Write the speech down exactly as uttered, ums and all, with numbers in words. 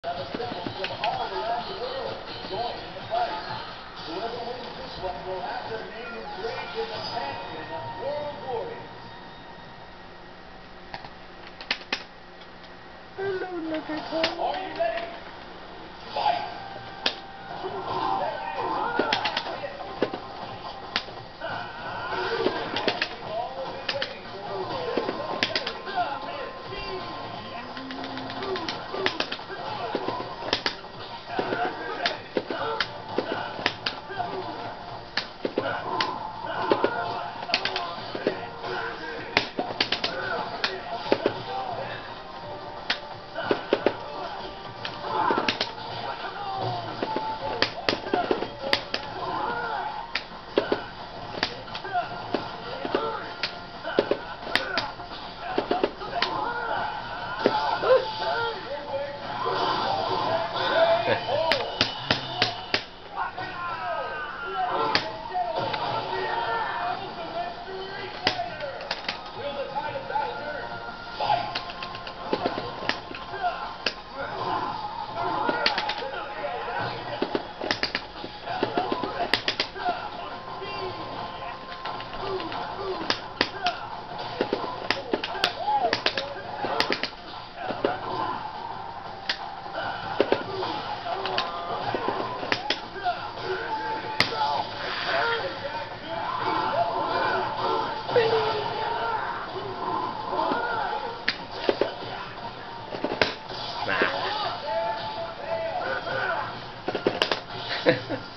from all around the world join in the fight. Whoever wins this one will have their name engraved in the pantheon of world warriors. Hello, Nugget. Are you ready? Fight! Nah.